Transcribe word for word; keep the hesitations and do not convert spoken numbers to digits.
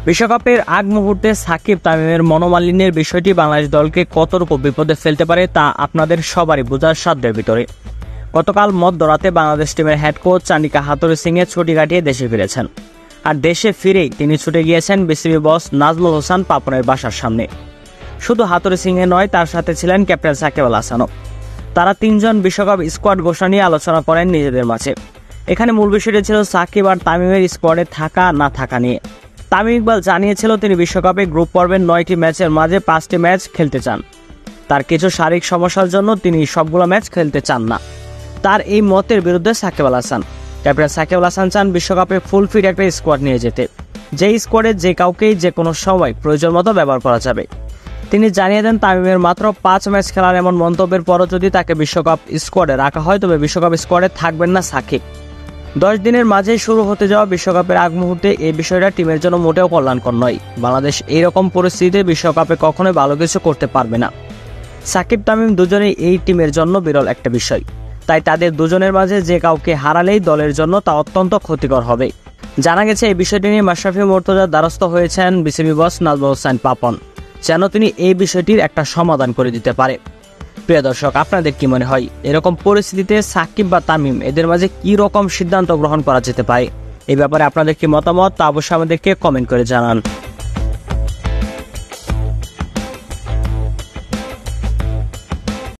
বিশ্বকাপের আগ মুহূর্তে সাকিব তামিমের মনোমালিন্যের বিষয়টি বাংলাদেশ দলকে কতটুকু বিপদে ফেলতে পারে তা আপনাদের সবারই বোঝার সাধ্যের ভিতরে। গতকাল মধ্যরাতে বাংলাদেশ টিমের হেড কোচ চান্ডিকা হাথুরুসিংহে সিংহে ছুটি কাটিয়ে দেশে ফিরেছেন। আর দেশে ফিরেই তিনি ছুটে গিয়েছেন বিসিবি বস নাজমুল হোসেন পাপনের বাসার সামনে। শুধু হাথুরুসিংহে সিংহে নয়, তার সাথে ছিলেন ক্যাপ্টেন সাকিব আল হাসানও। তারা তিনজন বিশ্বকাপ স্কোয়াড ঘোষণা নিয়ে আলোচনা করেন নিজেদের মাঝে। এখানে মূল বিষয়টি ছিল সাকিব আর তামিমের স্কোয়াডে থাকা না থাকা নিয়ে। তামিম ইকবাল জানিয়েছিল তিনি বিশ্বকাপে গ্রুপ পর্বের নয়টি ম্যাচের মাঝে পাঁচটি ম্যাচ খেলতে চান। তার কিছু শারীরিক সমস্যার জন্য তিনি সবগুলো ম্যাচ খেলতে চান না। তার এই মতের বিরুদ্ধে সাকিব আল হাসান ক্যাপ্টেন সাকিব আল হাসান চান বিশ্বকাপে ফুল ফিট একটা স্কোয়াড নিয়ে যেতে, যেই স্কোয়াডে যে কাউকেই যে কোনো সময় প্রয়োজন মতো ব্যবহার করা যাবে। তিনি জানিয়ে দেন তামিমের মাত্র পাঁচ ম্যাচ খেলার এমন মন্তব্যের পরও যদি তাকে বিশ্বকাপ স্কোয়াডে রাখা হয় তবে বিশ্বকাপ স্কোয়াডে থাকবেন না সাকিব। দশ দিনের মাঝেই শুরু হতে যাওয়া বিশ্বকাপের আগ মুহূর্তে এই বিষয়টা টিমের জন্য মোটেও কল্যাণকর নয়। বাংলাদেশ এইরকম পরিস্থিতিতে বিশ্বকাপে কখনোই ভালো কিছু করতে পারবে না। সাকিব তামিম দুজনেই এই টিমের জন্য বিরল একটা বিষয়, তাই তাদের দুজনের মাঝে যে কাউকে হারালেই দলের জন্য তা অত্যন্ত ক্ষতিকর হবে। জানা গেছে এই বিষয়টি নিয়ে মাশরাফি মুর্তজার দ্বারস্থ হয়েছেন বিসিবি বস নাজমুল হোসেন পাপন, যেন তিনি এই বিষয়টির একটা সমাধান করে দিতে পারে। প্রিয় দর্শক, আপনাদের কি মনে হয় এরকম পরিস্থিতিতে সাকিব বা তামিম এদের মাঝে কি রকম সিদ্ধান্ত গ্রহণ করা যেতে পারে? এই ব্যাপারে আপনাদের কি মতামত তা অবশ্যই আমাদেরকে কমেন্ট করে জানান।